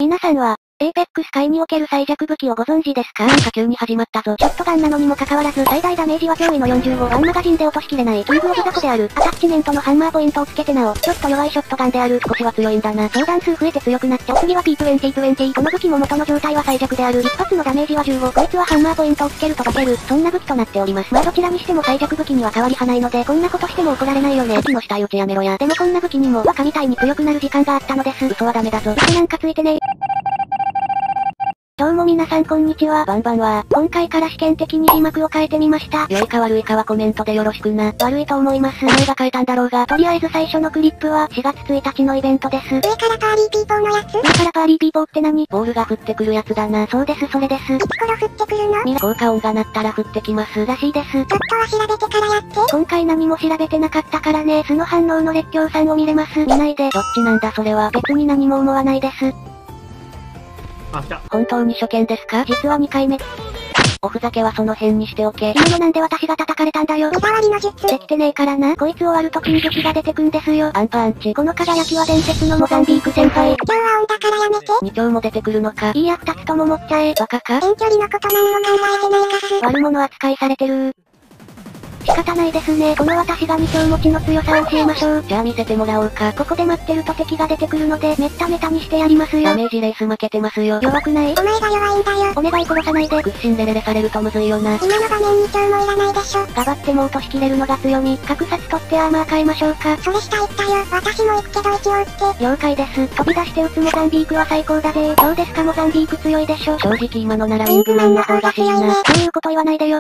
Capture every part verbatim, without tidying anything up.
皆さんは、エーペックス界における最弱武器をご存知ですか？ なんか急に始まったぞ。 ショットガンなのにもかかわらず、最大ダメージは驚異のよんじゅうごワンマガジンで落としきれない、キングオブザコである。アタッチメントのハンマーポイントをつけてなお、ちょっと弱いショットガンである。 少しは強いんだな。 相談数増えて強くなっちゃう。次は ピーにじゅうにじゅう。この武器も元の状態は最弱である。一発のダメージはじゅうご。こいつはハンマーポイントをつけると化ける。そんな武器となっております。まあどちらにしても最弱武器には変わりはないので、こんなことしても怒られないよね。 武器の下打ちやめろや。 でもこんな武器にも、若みたいに強くなる時間があったのです。 嘘はダメだぞ。 嘘なんかついてね。どうも皆さんこんにちは。 バンバンは、 今回から試験的に字幕を変えてみました。 良いか悪いかはコメントでよろしくな。 悪いと思います。 お前が変えたんだろうが。 とりあえず最初のクリップはしがつついたちのイベントです。 上からパーリーピーポーのやつ？ 上からパーリーピーポーって何？ ボールが降ってくるやつだな。 そうですそれです。 いつ頃降ってくるの？ ミラ効果音が鳴ったら降ってきます。 らしいです。ちょっとは調べてからやって。 今回何も調べてなかったからね。素の反応の列強さんを見れます。見ないで。 どっちなんだそれは。 別に何も思わないです。 あ、来た。 本当に初見ですか？ 実はにかいめ。 おふざけはその辺にしておけ。 いいのなんで私が叩かれたんだよ。 身代わりの術。 できてねえからな。こいつ終わるときに武器が出てくんですよ。 アンパアンチ。 この輝きは伝説のモザンビーク先輩。 今日はオンだからやめて。 に丁も出てくるのか。 いいや二つとも持っちゃえ。 バカか？ 遠距離のこと何も考えてないかす。 悪者扱いされてる。仕方ないですね。この私がに丁持ちの強さを教えましょう。 じゃあ見せてもらおうか。 ここで待ってると敵が出てくるので、めっためたにしてやりますよ。 ダメージレース負けてますよ。 弱くない？ お前が弱いんだよ。 お願い殺さないで。 屈伸レレレされるとむずいよな。 今の場面に丁もいらないでしょ。 ガバっても落としきれるのが強み。格殺取ってアーマー変えましょうか。 それした言ったよ。私も行くけど一応撃って。 了解です。飛び出して撃つモザンビークは最高だぜ。どうですかモザンビーク強いでしょ。 正直今のならウィングマンの方が強いな。 そういうこと言わないでよ。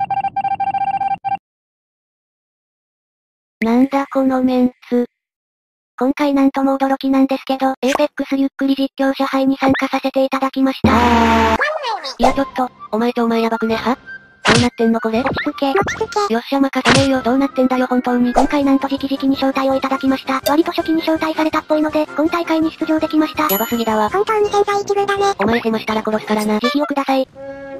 なんだこのメンツ。今回なんとも驚きなんですけど、エーペックス ゆっくり実況者杯に参加させていただきました。 あー。いやちょっと、お前とお前やばくねは？どうなってんのこれ？ 落ち着け。 落ち着け。 よっしゃ任せねえよ。どうなってんだよ本当に。 今回なんと直々に招待をいただきました。割と初期に招待されたっぽいので、今大会に出場できました。 やばすぎだわ。 本当に天才一部だね。 お前ヘマしたら殺すからな。 慈悲をください。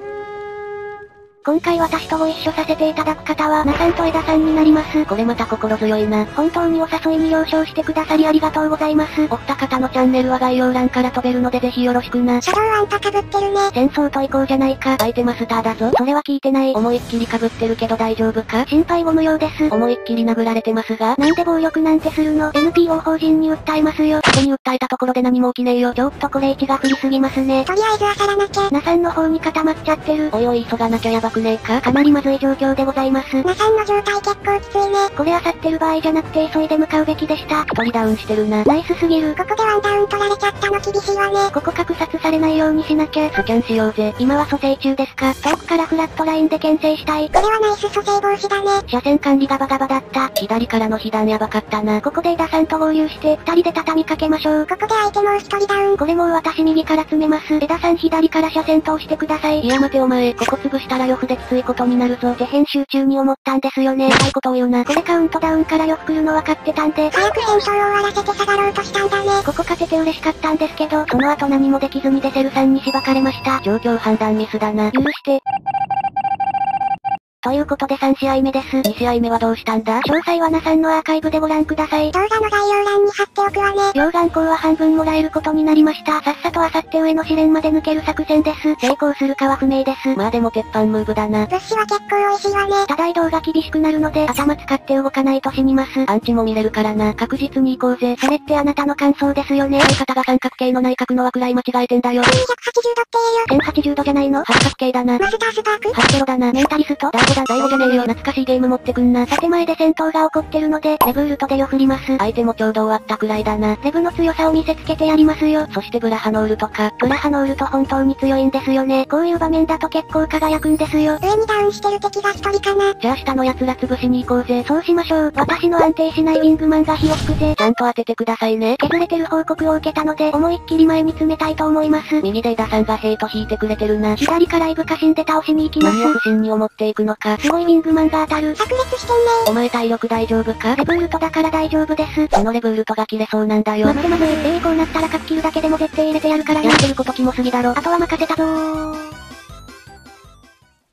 今回私とご一緒させていただく方は、ナさんと枝さんになります。 これまた心強いな。 本当にお誘いに了承してくださりありがとうございます。 お二方のチャンネルは概要欄から飛べるのでぜひよろしくな。 書道あんた被ってるね。 戦争と行こうじゃないか。 相手マスターだぞ。 それは聞いてない。 思いっきり被ってるけど大丈夫か？ 心配ご無用です。 思いっきり殴られてますが。 なんで暴力なんてするの？ エヌピーオー 法人に訴えますよ。 ここに訴えたところで何も起きねえよ。 ちょっとこれ位置が振りすぎますね。 とりあえずあさらなきゃ。 ナさんの方に固まっちゃってる。 おいおい急がなきゃやばくねえか？ かなりまずい状況でございます。 ナさんの状態結構きついね。 これ漁ってる場合じゃなくて急いで向かうべきでした。 一人ダウンしてるな。 ナイスすぎる。 ここでワンダウン取られちゃったの厳しいわね。 ここ格殺されないようにしなきゃ。 スキャンしようぜ。 今は蘇生中ですか？遠くからフラットラインで牽制したい。 これはナイス蘇生防止だね。 車線管理ガバガバだった。 左からの被弾やばかったな。 ここで枝さんと合流して二人で畳みかけましょう。 ここで相手もう一人ダウン。 これもう私右から詰めます。枝さん左から車線通してください。 いや待てお前、ここ潰したらよふできついことになるぞ。 で編集中に思ったんですよね。 痛いことを言うな。 これカウントダウンからよく来るの分かってたんで。 早く戦闘を終わらせて下がろうとしたんだね。 ここ勝てて嬉しかったんですけど、その後何もできずにデセルさんにしばかれました。 状況判断ミスだな。 許して。ということでさん試合目です。 に試合目はどうしたんだ？ 詳細はナさんのアーカイブでご覧ください。 動画の概要欄に貼っておくわね。 両眼光は半分もらえることになりました。さっさとあさって上の試練まで抜ける作戦です。成功するかは不明です。 まあでも鉄板ムーブだな。 物資は結構美味しいわね。 ただ移動が厳しくなるので頭使って動かないと死にます。 アンチも見れるからな。確実に行こうぜ。 それってあなたの感想ですよね。 相方が三角形の内角の枠らい間違えてんだよ。 せんにひゃくはちじゅうどって言えよ。 せんはちじゅうどじゃないの？ 八角形だな。 マスタースパーク？ ハッケロだな。 メンタリスト？ ダーゴだ。大悟じゃねえよ。懐かしいゲーム持ってくんな。 さて前で戦闘が起こってるので、レブールとでよ振ります。 相手もちょうど終わったくらいだな。 レブの強さを見せつけてやりますよ。 そしてブラハノールとか。 ブラハノールと本当に強いんですよね。こういう場面だと結構輝くんですよ。 上にダウンしてる敵が一人かな。 じゃあ下の奴ら潰しに行こうぜ。 そうしましょう。私の安定しないウィングマンが火を吹くぜ。 ちゃんと当ててくださいね。 削れてる報告を受けたので、思いっきり前に詰めたいと思います。 右で枝さんがヘイト引いてくれてるな。 左からイブカシンで倒しに行きます。 何を不審に思っていくのか。 すごいウィングマンが当たる。 炸裂してんねお前体力大丈夫か？ レブールトだから大丈夫です。 そのレブールトが切れそうなんだよ。 まずいまずい。えー、こうなったらカッキルだけでも絶対入れてやるからやってることキモすぎだろ。 あとは任せたぞー。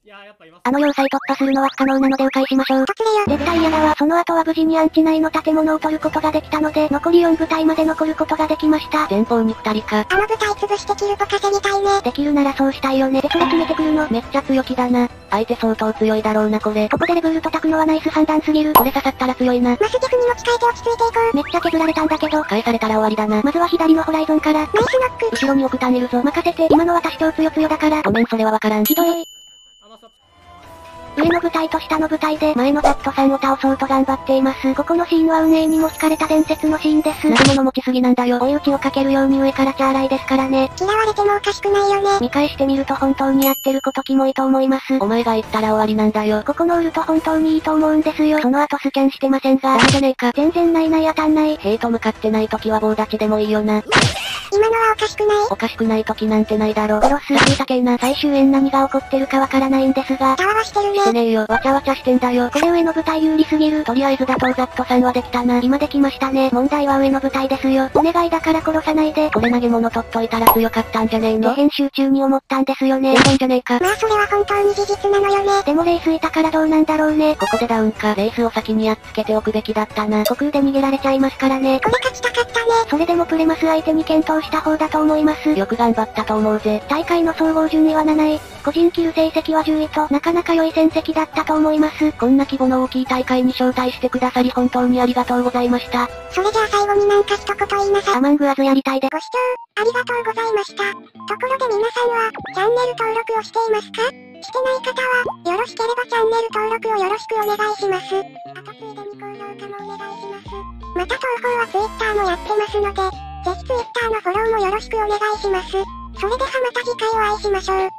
いやーやっぱいます。 あの要塞突破するのは不可能なので迂回しましょう。 突れよ。 絶対嫌だわ。その後は無事にアンチ内の建物を取ることができたので、残りよん部隊まで残ることができました。 前方にふたりか。 あの部隊潰してキルポ稼ぎたいね。 できるならそうしたいよね。で、それ決めてくるの。 めっちゃ強気だな。相手相当強いだろうなこれ。 ここでレブール叩くのはナイス判断すぎる。 これ刺さったら強いな。 マスティフに持ち替えて落ち着いていこう。 めっちゃ削られたんだけど。 返されたら終わりだな。 まずは左のホライゾンから。 ナイスノック。 後ろにオクターンいるぞ。 任せて。今の私超強強だから。 ごめんそれはわからん。 ひどい。 あのさ上の部隊と下の部隊で前のザットさんを倒そうと頑張っています。ここのシーンは運営にも惹かれた伝説のシーンです。 なるもの持ちすぎなんだよ。 追い打ちをかけるように上からチャーライですからね。 嫌われてもおかしくないよね。 見返してみると本当にやってることキモいと思います。 お前が言ったら終わりなんだよ。 ここのウルト本当にいいと思うんですよ。その後スキャンしてませんが。 ダメじゃねえか。 全然ないない当たんない。 兵と向かってない時は棒立ちでもいいよな。 今のはおかしくない。 おかしくない時なんてないだろ。 殺す。 ラスータ系な。 最終円何が起こってるかわからないんですが。 たわわしてるね。 してねえよ。わちゃわちゃしてんだよ。 これ上の部隊有利すぎる。 とりあえず打倒ザットさんはできたな。 今できましたね。問題は上の部隊ですよ。お願いだから殺さないで。 これ投げ物取っといたら強かったんじゃねえの。 で編集中に思ったんですよね。 ええんじゃねえか。 まあそれは本当に事実なのよね。 でもレースいたからどうなんだろうね。 ここでダウンか。レースを先にやっつけておくべきだったな。 虚空で逃げられちゃいますからね。 これ勝ちたかったね。 それでもプレマス相手に検討した方だと思います。 よく頑張ったと思うぜ。 大会の総合順位はなない。個人キル成績はじゅういとなかなか良い戦績だったと思います。 こんな規模の大きい大会に招待してくださり本当にありがとうございました。 それじゃあ最後になんか一言言いなさい。 アマングアズやりたいで。 ご視聴、ありがとうございました。ところで皆さんは、チャンネル登録をしていますか？してない方は、よろしければチャンネル登録をよろしくお願いします。あとついでに高評価もお願いします。また投稿は Twitter もやってますので、ぜひ Twitter のフォローもよろしくお願いします。それではまた次回お会いしましょう。